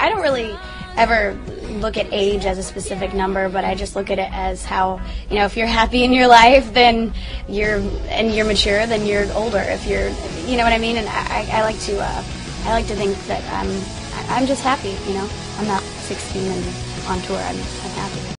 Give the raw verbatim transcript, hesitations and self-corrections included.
I don't really ever look at age as a specific number, but I just look at it as how, you know, if you're happy in your life, then you're, and you're mature, then you're older. If you're, you know what I mean? And I, I like to, uh, I like to think that I'm, I'm just happy, you know? I'm not sixteen and on tour. I'm, I'm happy.